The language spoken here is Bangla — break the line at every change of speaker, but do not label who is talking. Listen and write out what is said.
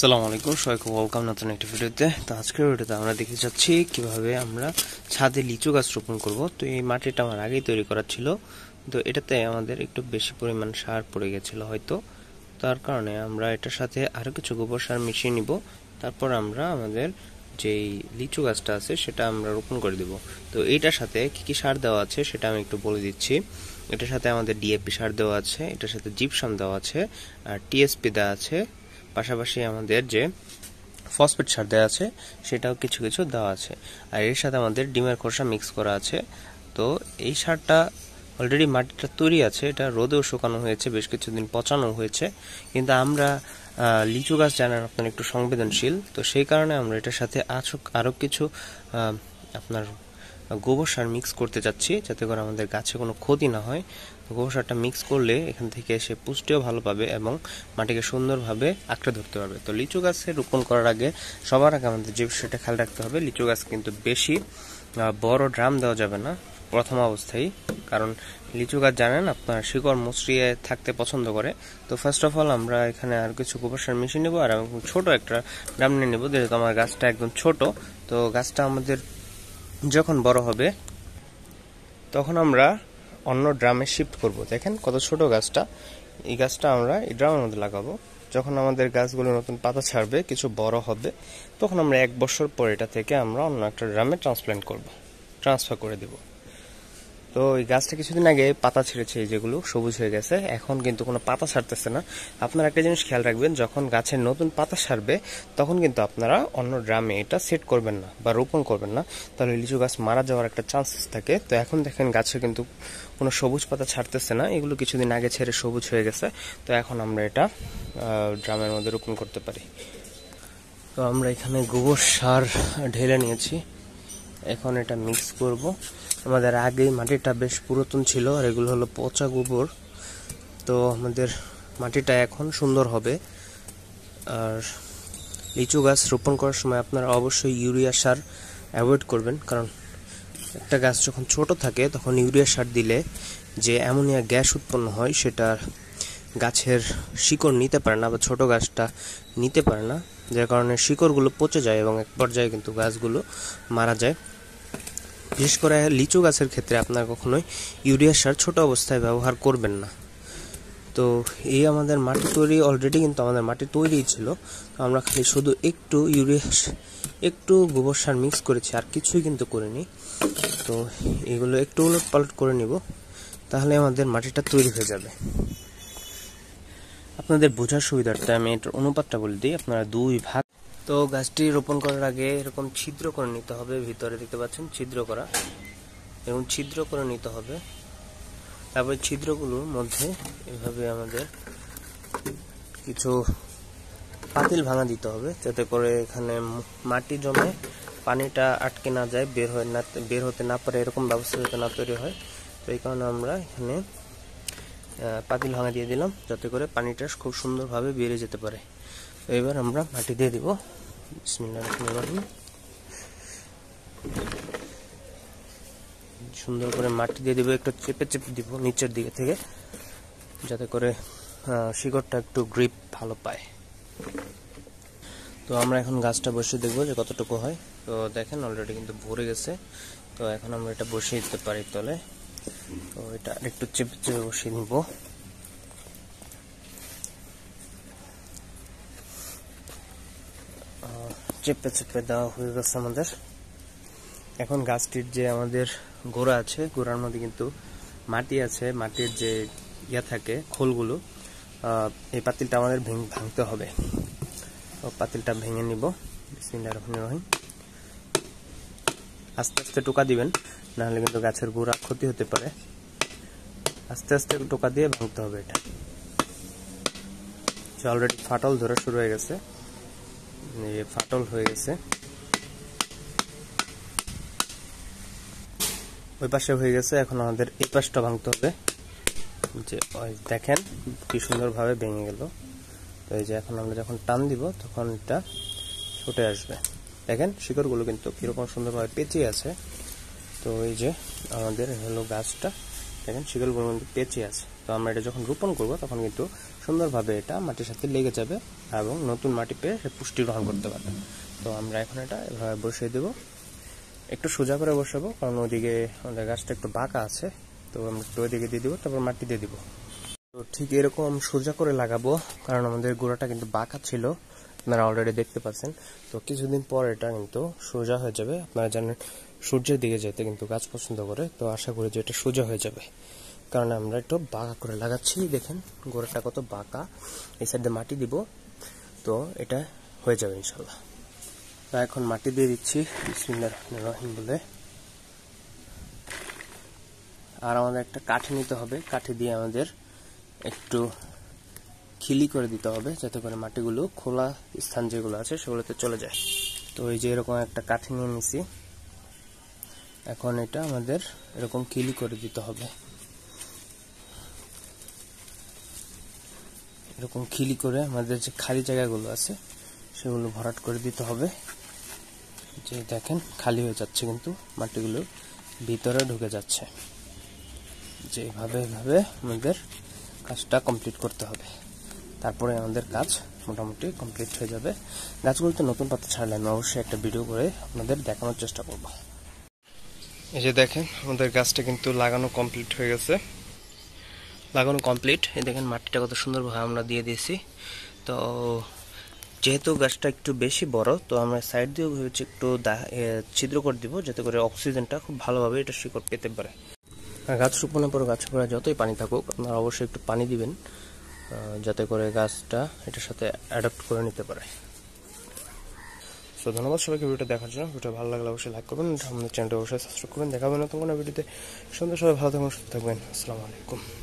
আসসালামু আলাইকুম, সবাইকে ওয়েলকাম নতুন একটা ভিডিওতে। তো আজকের ভিডিওতে আমরা দেখতে যাচ্ছি কিভাবে আমরা ছাদে লিচু গাছ রোপণ করব। তো এই মাটিটা আমার আগেই তৈরি করা ছিল, তো এটাতে আমাদের একটু বেশি পরিমাণ সার পড়ে গেছিল হয়তো, তার কারণে আমরা এটার সাথে আরও কিছু গোবর সার মিশিয়ে নিব। তারপর আমরা আমাদের যেই লিচু গাছটা আছে সেটা আমরা রোপণ করে দেব। তো এইটার সাথে কি কি সার দেওয়া আছে সেটা আমি একটু বলে দিচ্ছি। এটার সাথে আমাদের ডিএপি সার দেওয়া আছে, এটার সাথে জিপসাম দেওয়া আছে, আর টিএসপি দেওয়া আছে, পাশাপাশি আমাদের যে ফসফেট সার দেওয়া আছে সেটাও কিছু কিছু দেওয়া আছে, আর এর সাথে আমাদের ডিমের খোসা মিক্স করা আছে। তো এই সারটা অলরেডি মাটিটা তৈরি আছে, এটা রোদেও শুকানো হয়েছে, বেশ কিছুদিন পচানো হয়েছে, কিন্তু আমরা লিচু গাছ জানেন আপনার একটু সংবেদনশীল, তো সেই কারণে আমরা এটার সাথে আরও কিছু আপনার গোবর সার মিক্স করতে চাচ্ছি, যাতে করে আমাদের গাছে কোনো ক্ষতি না হয়। গোবর সারটা মিক্স করলে এখান থেকে সে পুষ্টিও ভালো পাবে এবং মাটিকে সুন্দরভাবে আঁকড়ে ধরতে পারবে। তো লিচু গাছে রোপণ করার আগে সবার আগে আমাদের যে বিষয়টা খেয়াল রাখতে হবে, লিচু গাছ কিন্তু বেশি বড় ড্রাম দেওয়া যাবে না প্রথম অবস্থায়, কারণ লিচু গাছ জানেন আপনার শিকড় মসৃণে থাকতে পছন্দ করে। তো ফার্স্ট অফ অল আমরা এখানে আর কিছু গোবর সার মিশিয়ে নেবো, আর ছোট একটা ড্রাম নিয়ে নেবো, যেহেতু আমার গাছটা একদম ছোট। তো গাছটা আমাদের যখন বড় হবে তখন আমরা অন্য ড্রামে শিফট করব। দেখেন কত ছোট গাছটা, এই গাছটা আমরা এই ড্রামের মধ্যে লাগাবো। যখন আমাদের গাছগুলো নতুন পাতা ছাড়বে, কিছু বড় হবে, তখন আমরা 1 বছর পর এটা থেকে আমরা অন্য একটা ড্রামে ট্রান্সফার করে দেব। তো এই গাছটা কিছুদিন আগে পাতা ছেড়েছে, যেগুলো সবুজ হয়ে গেছে, এখন কিন্তু কোনো পাতা ছাড়তেছে না। আপনারা একটা জিনিস খেয়াল রাখবেন, যখন গাছের নতুন পাতা ছাড়বে তখন কিন্তু আপনারা অন্য ড্রামে এটা সেট করবেন না বা রোপণ করবেন না, তাহলে লিচু গাছ মারা যাওয়ার একটা চান্সেস থাকে। তো এখন দেখেন গাছে কিন্তু কোনো সবুজ পাতা ছাড়তেছে না, এগুলো কিছুদিন আগে ছেড়ে সবুজ হয়ে গেছে। তো এখন আমরা এটা ড্রামের মধ্যে রোপণ করতে পারি। তো আমরা এখানে গোবর সার ঢেলে নিয়েছি, এখন এটা মিক্স করব। আমাদের আগেই মাটিটা বেশ পুরাতন ছিল, আর এগুলো হলো পচা গোবর। তো আমাদের মাটিটা এখন সুন্দর হবে। আর লিচু গাছ রোপণ করার সময় আপনারা অবশ্যই ইউরিয়া সার অ্যাভয়েড করবেন, কারণ একটা গাছ যখন ছোট থাকে তখন ইউরিয়া সার দিলে যে অ্যামোনিয়া গ্যাস উৎপন্ন হয় সেটা গাছের শিকড় নিতে পারে না, বা ছোট গাছটা নিতে পারে না, যার কারণে শিকড়গুলো পচে যায় এবং এক পর্যায়ে কিন্তু গাছগুলো মারা যায়। বিশেষ করে লিচু গাছের ক্ষেত্রে আপনারা কখনোই ইউরিয়া সার ছোট অবস্থায় ব্যবহার করবেন না। তো এই আমাদের মাটি তৈরি অলরেডি, কিন্তু আমাদের মাটি তৈরিই ছিল, তো আমরা খালি শুধু একটু গোবর সার মিক্স করেছি, আর কিছুই কিন্তু করিনি। তো এগুলো একটু উলট পালট করে নিব, তাহলে আমাদের মাটিটা তৈরি হয়ে যাবে। আপনাদের বোঝার সুবিধার্থে আমি এটার অনুপাতটা বলে দিই, আপনারা 2 ভাগ। তো গাছটি রোপণ করার আগে এরকম ছিদ্র করে নিতে হবে, ভিতরে দেখতে পাচ্ছেন ছিদ্র করা, এবং ছিদ্র করে নিতে হবে। তারপরে ছিদ্রগুলোর মধ্যে এভাবে আমাদের কিছু পাতিল ভাঙা দিতে হবে, যাতে করে এখানে মাটি জমে পানিটা আটকে না যায়, বের হতে না পারে, এরকম ব্যবস্থা যাতে না তৈরি হয়। তো এই কারণে আমরা এখানে পাতিল ভাঙা দিয়ে দিলাম, যাতে করে পানিটা খুব সুন্দরভাবে বেরিয়ে যেতে পারে। তো এবার আমরা মাটি দিয়ে দিব। বিসমিল্লাহির রহমানির রহিম। সুন্দর করে মাটি দিয়ে দিব, একটু চেপে চেপে দিব নিচের দিকে থেকে, যাতে করে শিকড়টা একটু গ্রিপ ভালো পায়। তো আমরা এখন গাছটা বসিয়ে দেখবো যে কতটুকু হয়। তো দেখেন অলরেডি কিন্তু ভরে গেছে। তো এখন আমরা এটা বসিয়ে দিতে পারি তলে। তো এটা একটু চেপে চেপে বসিয়ে নিব। চেপে চেপে দেওয়া হয়ে গেছে আমাদের। এখন গাছটির যে আমাদের গোড়া আছে, গোড়ার মধ্যে কিন্তু মাটি আছে, মাটির যে থাকে খোলগুলো, এই পাতিলটা আমাদের ভাঙতে হবে। তো পাতিলটা ভেঙে নিব। বিসমিল্লাহির রহমানির রহিম। আস্তে আস্তে টোকা দিবেন, নাহলে কিন্তু গাছের গোড়া ক্ষতি হতে পারে। আস্তে আস্তে টোকা দিয়ে ভাঙতে হবে এটা। অলরেডি ফাটল ধরা শুরু হয়ে গেছে, ফাটল হয়ে গেছে, ওই পাশে হয়ে গেছে। এখন আমাদের এই পাশটা ভাঙতে হবে। যে দেখেন কি সুন্দরভাবে ভেঙে গেল। তো এই যে এখন আমরা যখন টান দিব তখন এটা ছুটে আসবে। দেখেন শিকড়গুলো কিন্তু কিরকম সুন্দরভাবে পেঁচিয়ে আছে। তো এই যে আমাদের হলো গাছটা, দেখেন শিকড়গুলো কিন্তু পেঁচিয়ে আছে। তো আমরা এটা যখন রোপণ করব তখন কিন্তু সুন্দরভাবে এটা মাটির সাথে লেগে যাবে এবং নতুন মাটি পেয়ে সে পুষ্টি গ্রহণ করতে পারবে। তো আমরা এখন এটা এভাবে বসিয়ে দেব, একটু সোজা করে বসাবো কারণ ওইদিকে আমাদের গাছটা একটু বাঁকা আছে, তো আমরা একটু ওইদিকে দিয়ে দেবো, তারপর মাটি দিয়ে দিব। তো ঠিক এরকম সোজা করে লাগাবো কারণ আমাদের গোড়াটা কিন্তু বাঁকা ছিল, আপনারা অলরেডি দেখতে পাচ্ছেন। তো কিছুদিন পর এটা কিন্তু সোজা হয়ে যাবে। আপনারা জানেন সূর্যের দিকে যেতে কিন্তু গাছ পছন্দ করে, তো আশা করি যে এটা সোজা হয়ে যাবে কারণ আমরা একটু বাঁকা করে লাগাচ্ছি। দেখেন গোড়াটা কত বাঁকা, এই সাইডে মাটি দিব, তো এটা হয়ে যাবে ইনশাল্লাহ। তো এখন মাটি দিয়ে দিচ্ছি বিসমিল্লাহির রহমানির রহিম বলে। আর আমাদের একটা কাঠি নিতে হবে, কাঠি দিয়ে আমাদের একটু খিলি করে দিতে হবে যাতে করে মাটিগুলো খোলা স্থান যেগুলো আছে সেগুলোতে চলে যায়। তো এই যে এরকম একটা কাঠি নিয়ে নিছি, এখন এটা আমাদের এরকম খিলি করে দিতে হবে। এরকম খিলি করে আমাদের যে খালি জায়গাগুলো আছে সেগুলো ভরাট করে দিতে হবে। যে দেখেন খালি হয়ে যাচ্ছে কিন্তু মাটিগুলো ভিতরে ঢুকে যাচ্ছে। যে এভাবে আমাদের কাজটা কমপ্লিট করতে হবে, তারপরে আমাদের কাজ মোটামুটি কমপ্লিট হয়ে যাবে। গাছগুলোতে নতুন পাতা ছাড়লে আমি অবশ্যই একটা ভিডিও করে আপনাদের দেখানোর চেষ্টা করব। এই যে দেখেন আমাদের গাছটা কিন্তু লাগানো কমপ্লিট হয়ে গেছে, লাগানো কমপ্লিট। এই দেখেন মাটিটা কত সুন্দরভাবে আমরা দিয়ে দিয়েছি। তো যেহেতু গাছটা একটু বেশি বড়, তো আমরা সাইড দিয়ে ভেবেছি একটু ছিদ্র করে দিব যাতে করে অক্সিজেনটা খুব ভালোভাবে এটা শিকড় পেতে পারে। আর গাছ রোপণের পর গাছের গোড়ায় যতই পানি থাকুক আপনারা অবশ্যই একটু পানি দিবেন যাতে করে গাছটা এটার সাথে অ্যাডাপ্ট করে নিতে পারে। তো ধন্যবাদ সবাইকে ভিডিওটা দেখার জন্য। ভিডিও ভালো লাগলে অবশ্যই লাইক করবেন, আমাদের চ্যানেলটা অবশ্যই সাবস্ক্রাইব করবেন। দেখাবেন নতুন কোনো ভিডিওতে। সুন্দর সবাই ভালো থাকবেন, সুস্থ থাকবেন। আসসালামু আলাইকুম।